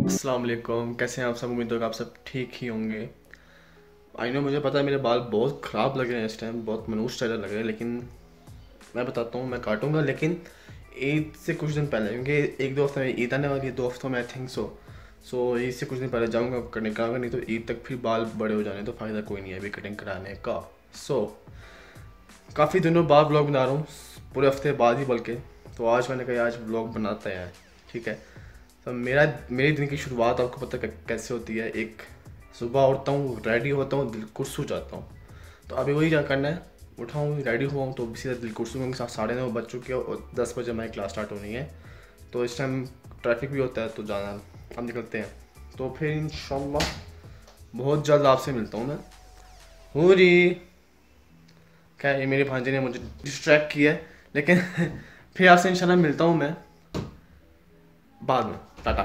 अस्सलाम वालेकुम, कैसे हैं आप सब। उम्मीद है कि आप सब ठीक ही होंगे। आई नो, मुझे पता है मेरे बाल बहुत ख़राब लग रहे हैं इस टाइम, बहुत मनहूस स्टाइल लग रहे हैं, लेकिन मैं बताता हूँ मैं काटूंगा, लेकिन ईद से कुछ दिन पहले, क्योंकि एक दो हफ्ते में ईद आने वाली है, 2 हफ्तों में आई थिंक सो ईद से कुछ दिन पहले जाऊँगा कटिंग कराऊंगा, नहीं तो ईद तक फिर बाल बड़े हो जाने तो फ़ायदा कोई नहीं है अभी कटिंग कराने का। सो काफ़ी दिनों बाद ब्लॉग बना रहा हूँ, पूरे हफ्ते बाद ही बल्कि। तो आज मैंने कहा आज ब्लॉग बनाते हैं, ठीक है। तो मेरे दिन की शुरुआत आपको पता कैसे होती है। एक सुबह उठता हूँ, रेडी होता हूँ, दिल खुश हो जाता हूँ। तो अभी वही क्या करना है, उठाऊँ रेडी हुआ हूँ तो सीधा दिल खुश, क्योंकि 9:30 बज चुके हैं और 10 बजे हमारी क्लास स्टार्ट होनी है। तो इस टाइम ट्रैफिक भी होता है तो जाना, हम निकलते हैं। तो फिर इंशाल्लाह बहुत जल्द आपसे मिलता हूँ मैं। हूँ जी, क्या ये मेरे भांजे ने मुझे डिस्ट्रैक्ट किया है, लेकिन फिर आपसे इंशाल्लाह मिलता हूँ मैं बाद में। टाटा।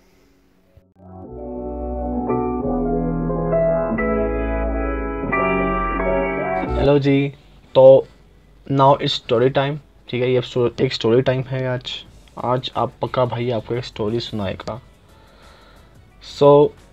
हेलो जी। तो नाउ इट्स स्टोरी टाइम, ठीक है। ये एक स्टोरी टाइम है आज। आज आप पक्का भाई आपको एक स्टोरी सुनाएगा। सो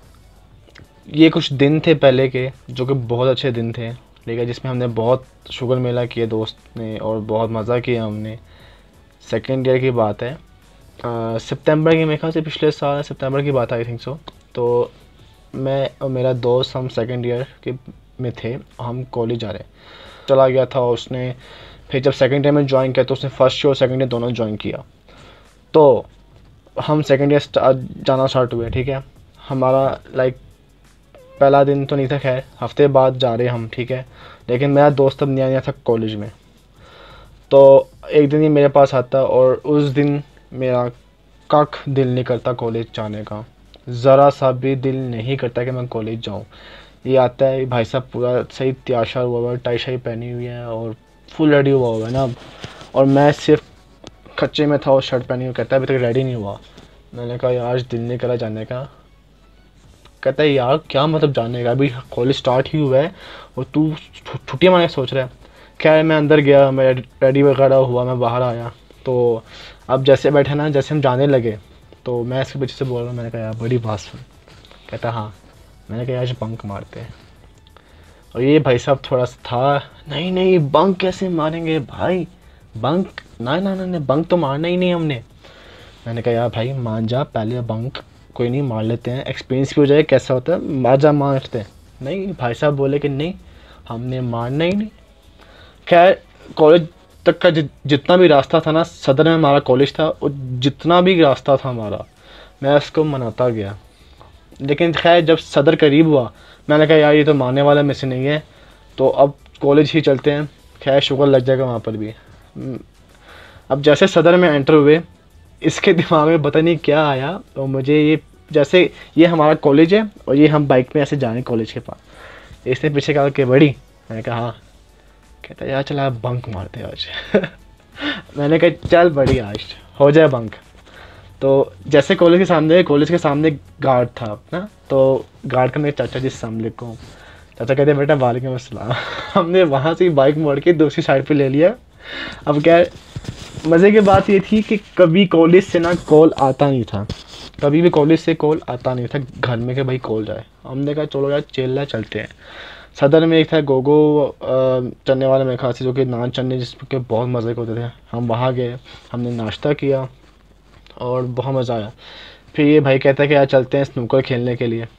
ये कुछ दिन थे पहले के जो कि बहुत अच्छे दिन थे, ठीक है, जिसमें हमने बहुत शुगर मेला किए दोस्त ने और बहुत मज़ा किया हमने। सेकेंड ईयर की बात है, सितंबर की, मेरे ख्याल से पिछले साल सितंबर की बात आई थिंक सो। तो मैं और मेरा दोस्त हम सेकेंड ईयर के में थे, हम कॉलेज जा रहे चला गया था उसने। फिर जब सेकंड ईयर में ज्वाइन किया तो उसने फर्स्ट ईयर और सेकंड ईयर दोनों ज्वाइन किया। तो हम सेकंड ईयर जाना स्टार्ट हुए, ठीक है। हमारा लाइक पहला दिन तो नहीं था, खैर हफ्ते बाद जा रहे हम, ठीक है। लेकिन मेरा दोस्त अब नया नया था कॉलेज में। तो एक दिन ही मेरे पास आता और उस दिन मेरा कख दिल नहीं करता कॉलेज जाने का, ज़रा सा भी दिल नहीं करता कि मैं कॉलेज जाऊँ। ये आता है भाई साहब पूरा सही तैयार हुआ हुआ है, टाई शाई पहनी हुई है और फुल रेडी हुआ हुआ है ना। और मैं सिर्फ खच्चे में था और शर्ट पहनी हुई, कहता है अभी तक रेडी नहीं हुआ। मैंने कहा यार आज दिल नहीं करा जाने का। कहता है यार क्या मतलब जाने का, अभी कॉलेज स्टार्ट ही हुआ है और तू छुट्टियाँ मारने सोच रहा है। खैर मैं अंदर गया, मैं रेडी वगैरह हुआ, मैं बाहर आया। तो अब जैसे बैठे ना, जैसे हम जाने लगे तो मैं इसके पीछे से बोल रहा हूँ, मैंने कहा यार बड़ी बात सुन। कहता हाँ। मैंने कहा आज बंक मारते हैं। और ये भाई साहब थोड़ा सा था, नहीं नहीं बंक कैसे मारेंगे भाई, बंक ना ना ना ना, बंक तो मारना ही नहीं हमने। मैंने कहा यार भाई मान जा, पहले बंक कोई नहीं मार लेते हैं, एक्सपीरियंस भी हो जाए कैसा होता है, माजा मारते हैं। नहीं भाई साहब बोले कि नहीं हमने मारना ही नहीं। खैर कॉलेज तक का जितना भी रास्ता था ना, सदर में हमारा कॉलेज था, और जितना भी रास्ता था हमारा मैं उसको मनाता गया। लेकिन खैर जब सदर करीब हुआ मैंने कहा यार ये तो मारने वाला में से नहीं है, तो अब कॉलेज ही चलते हैं। खैर शुगर लग जाएगा वहाँ पर भी। अब जैसे सदर में एंटर हुए, इसके दिमाग में पता नहीं क्या आया, तो मुझे ये जैसे ये हमारा कॉलेज है और ये हम बाइक में ऐसे जा रहे हैं कॉलेज के पास। इसने पीछे कहा कि बड़ी। मैंने कहा हाँ। कहता यार चल आप बंक मारते आज। मैंने कहा चल बड़ी आज हो जाए बंक। तो जैसे कॉलेज के सामने गार्ड था अपना, तो गार्ड का मेरे चाचा जी सामने को, चाचा कहते बेटा वालेकुम अस्सलाम। हमने वहाँ से बाइक मोड़ के दूसरी साइड पे ले लिया। अब क्या मज़े की बात ये थी कि कभी कॉलेज से ना कॉल आता नहीं था, कभी भी कॉलेज से कॉल आता नहीं था घर में कि भाई कॉल जाए। हमने कहा चलो यार चेल्ला चलते हैं। सदर में एक था गोगो चलने वाला मेरे ख्याल से, जो कि नान चलने जिसके बहुत मज़े के होते थे। हम वहाँ गए, हमने नाश्ता किया और बहुत मज़ा आया। फिर ये भाई कहता है कि यार चलते हैं स्नूकर खेलने के लिए।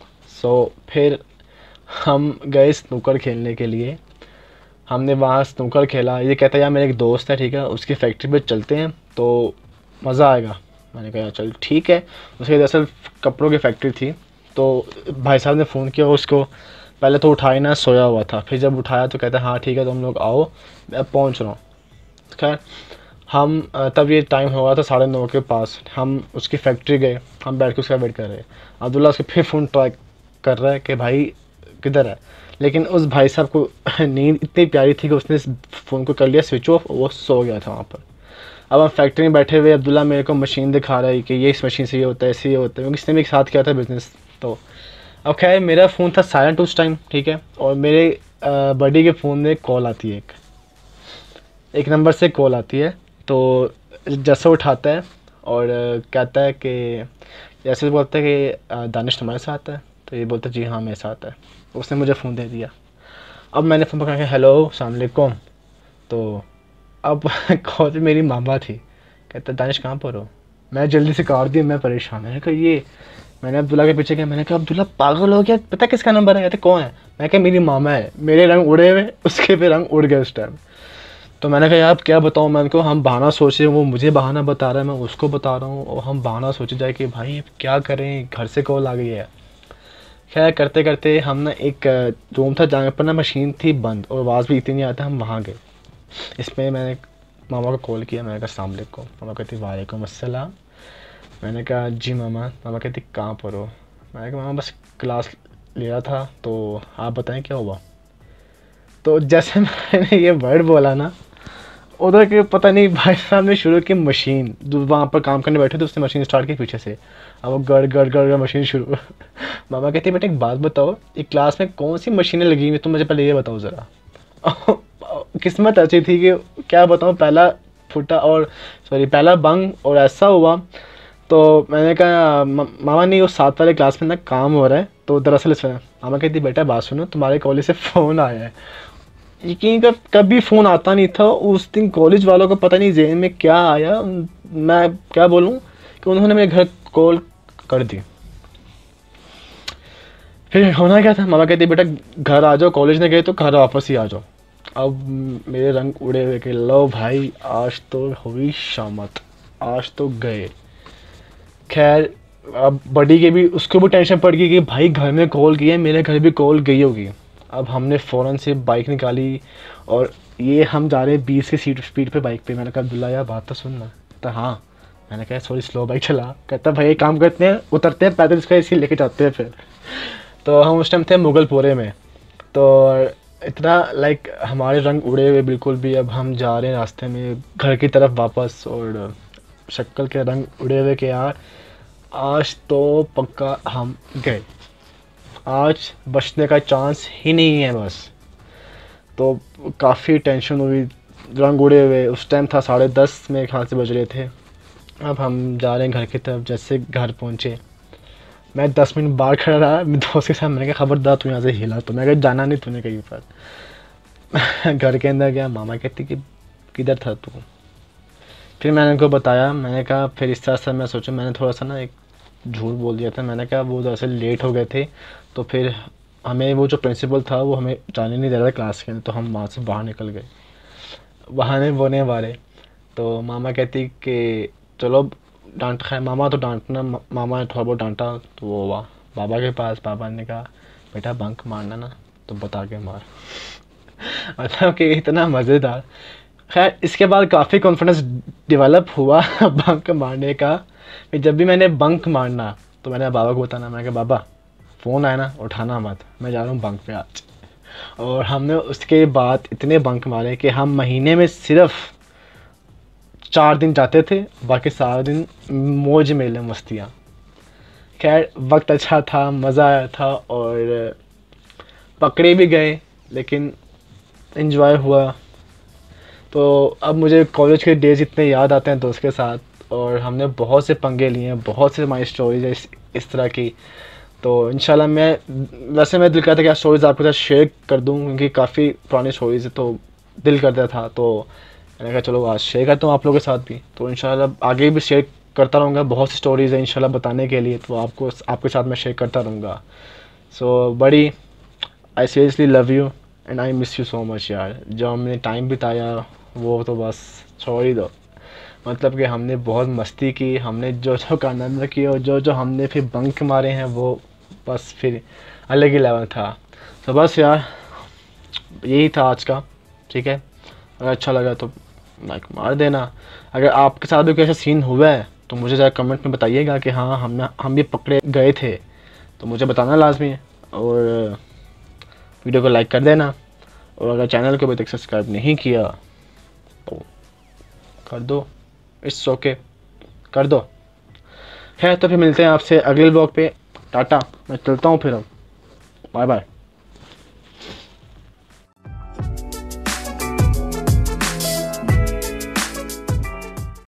फिर हम गए स्नूकर खेलने के लिए। हमने वहाँ स्नूकर खेला। ये कहता है यार मेरे एक दोस्त है, ठीक है, उसकी फैक्ट्री पे चलते हैं तो मज़ा आएगा। मैंने कहा यार चल ठीक है। उसके दरअसल कपड़ों की फैक्ट्री थी। तो भाई साहब ने फ़ोन किया उसको, पहले तो उठाई ना, सोया हुआ था। फिर जब उठाया तो कहता है हाँ ठीक है तुम लोग आओ, मैं पहुँच रहा हूँ। खैर हम तब ये टाइम हो गया था 9:30 के पास। हम उसकी फैक्ट्री गए, हम बैठ के उसका वेट कर रहे हैं। अब्दुल्ला उसके फिर फ़ोन ट्राई कर रहा है कि भाई किधर है। लेकिन उस भाई साहब को नींद इतनी प्यारी थी कि उसने इस फ़ोन को कर लिया स्विच ऑफ, वो सो गया था वहाँ पर। अब हम फैक्ट्री में बैठे हुए, अब्दुल्ला मेरे को मशीन दिखा रहा है कि ये इस मशीन से ये होता है, ऐसे ये होता है, क्योंकि इसने भी एक साथ किया था बिज़नेस। तो अब खैर मेरा फ़ोन था साइलेंट उस टाइम, ठीक है। और मेरे बडी के फ़ोन में कॉल आती है, एक नंबर से कॉल आती है। तो जैसे उठाता है और कहता है कि जैसे बोलते हैं कि दानिश तुम्हारे साथ है, तो ये बोलता जी हाँ मेरे साथ है। उसने मुझे फ़ोन दे दिया। अब मैंने फ़ोन पकड़ा के हेलो अस्सलाम वालेकुम। तो अब कॉल मेरी मामा थी। कहता दानिश कहाँ पर हो? मैं जल्दी से काट दी, मैं परेशान। मैंने कहा ये, मैंने अब्दुल्ला के पीछे गया, मैंने कहा अब्दुल्ला पागल हो गया, पता किसका नंबर है? कहते कौन है? मैं कहा मेरी मामा है। मेरे रंग उड़े हुए, उसके भी रंग उड़ गए उस टाइम। तो मैंने कहा यार क्या बताऊँ मैं उनको, हम बहाना सोचे, वो मुझे बहाना बता रहा है, मैं उसको बता रहा हूँ, और हम बहाना सोचे जाए कि भाई अब क्या करें, घर से कॉल आ गई है। खैर करते करते हम ना एक रूम था जहाँ पर ना मशीन थी बंद और आवाज़ भी इतनी नहीं आता, हम वहाँ गए। इसमें मैंने मामा को कॉल किया, मैंने कहा अस्सलाम वालेकुम। मामा कहती वालेकुम अस्सलाम। मैंने कहा जी मामा। मामा कहती कहाँ पर हो? मैंने कहा मामा बस क्लास ले रहा था, तो आप बताएं क्या हुआ। तो जैसे मैंने ये वर्ड बोला ना, उधर के पता नहीं भाई साहब ने शुरू की मशीन, जो वहाँ पर काम करने बैठे थे उसने मशीन स्टार्ट की पीछे से। अब वो गड़ गड़ गड़ गड़ मशीन शुरू। मामा कहती बेटा एक बात बताओ, एक क्लास में कौन सी मशीनें लगी हुई, तुम मुझे पहले ये बताओ ज़रा। किस्मत ऐसी थी कि क्या बताऊँ, पहला फुटा और सॉरी पहला बंग और ऐसा हुआ। तो मैंने कहा मामा नहीं, वो साथ वाले क्लास में ना काम हो रहा है, तो दरअसल मामा कहती बेटा बात सुनो, तुम्हारे कॉलेज से फ़ोन आया है। यकीन कर कभी फ़ोन आता नहीं था, उस दिन कॉलेज वालों को पता नहीं जेहन में क्या आया, मैं क्या बोलूँ, कि उन्होंने मेरे घर कॉल कर दी। फिर होना क्या था, मामा कहती बेटा घर आ जाओ, कॉलेज नहीं गए तो घर वापस ही आ जाओ। अब मेरे रंग उड़े हुए कि लो भाई आज तो हुई शामत, आज तो गए। खैर अब बड़ी के भी, उसको भी टेंशन पड़ गई कि भाई घर में कॉल किया है, मेरे घर भी कॉल गई होगी। अब हमने फ़ौरन से बाइक निकाली और ये हम जा रहे हैं 20 की स्पीड पे बाइक पे। मैंने कहा अब्दुल्ला यार बात तो सुनना। कहता हाँ। मैंने कहा थोड़ी स्लो बाइक चला। कहता भाई एक काम करते हैं, उतरते हैं पैदल, इसका इसी लेके जाते हैं फिर। तो हम उस टाइम थे मुगलपुरे में। तो इतना लाइक हमारे रंग उड़े हुए बिल्कुल भी। अब हम जा रहे हैं रास्ते में घर की तरफ वापस, और शक्ल के रंग उड़े हुए के यार आज तो पक्का हम गए, आज बचने का चांस ही नहीं है बस। तो काफ़ी टेंशन हुई, रंग उड़े हुए। उस टाइम था 10:30 मेरे ख्याल से बज रहे थे। अब हम जा रहे हैं घर की तरफ। जैसे घर पहुँचे, मैं 10 मिनट बाहर खड़ा रहा मेरे दोस्त के साथ। मैंने कहा खबरदार तू यहाँ से हिला तो। मैं कहा जाना नहीं तूने कहीं पर। घर के अंदर गया, मामा कहती कि किधर था तू। फिर मैंने उनको बताया, मैंने कहा फिर इस तरह से मैं सोचा, मैंने थोड़ा सा ना एक झूठ बोल दिया था। मैंने कहा वो दरअसल लेट हो गए थे, तो फिर हमें वो जो प्रिंसिपल था वो हमें जाने नहीं दे रहा था क्लास के अंदर, तो हम वहाँ से बाहर निकल गए बहाने बोने वाले। तो मामा कहती कि चलो डांट खाए। मामा तो डांटना, मामा ने थोड़ा बहुत डांटा तो वो हुआ बाबा के पास। बाबा ने कहा बेटा बंक मारना ना तो बता के मार। मतलब कि इतना मज़ेदार। खैर इसके बाद काफ़ी कॉन्फिडेंस डेवलप हुआ बंक मारने का। फिर जब भी मैंने बंक मारना तो मैंने बाबा को बताना, मैंने कहा बाबा फ़ोन आया ना उठाना मत, मैं जा रहा हूँ बंक पे आज। और हमने उसके बाद इतने बंक मारे कि हम महीने में सिर्फ 4 दिन जाते थे, बाकी सारा दिन मौज मेले मस्तियाँ। खैर वक्त अच्छा था, मज़ा आया था, और पकड़े भी गए लेकिन इन्जॉय हुआ। तो अब मुझे कॉलेज के डेज़ इतने याद आते हैं दोस्त के साथ, और हमने बहुत से पंगे लिए हैं, बहुत से हमारी स्टोरीज है इस तरह की। तो इंशाल्लाह मैं दिल करता कि स्टोरीज़ आपके साथ शेयर कर दूं, क्योंकि काफ़ी पुरानी स्टोरीज़ है तो दिल करता था। तो मैंने कहा चलो आज शेयर करता हूँ आप लोगों के साथ भी। तो इंशाल्लाह आगे भी शेयर करता रहूँगा, बहुत सी स्टोरीज़ है इंशाल्लाह बताने के लिए, तो आपको आपके साथ मैं शेयर करता रहूँगा। So buddy I seriously love you and I miss you so much यार। जो हमने टाइम बिताया वो तो बस छोड़ ही दो। मतलब कि हमने बहुत मस्ती की, हमने जो जो कारनामे किए और जो जो हमने फिर बंक मारे हैं वो बस फिर अलग ही लेवल था। तो बस यार यही था आज का। ठीक है, अगर अच्छा लगा तो लाइक मार देना। अगर आपके साथ भी कोई ऐसा सीन हुआ है तो मुझे ज़रा कमेंट में बताइएगा कि हाँ हम भी पकड़े गए थे, तो मुझे बताना लाजमी है। और वीडियो को लाइक कर देना, और अगर चैनल को अभी तक सब्सक्राइब नहीं किया तो कर दो, इट्स ओके कर दो। है तो फिर मिलते हैं आपसे अगले ब्लॉग पे। टाटा, मैं चलता हूँ फिर। अब बाय बाय।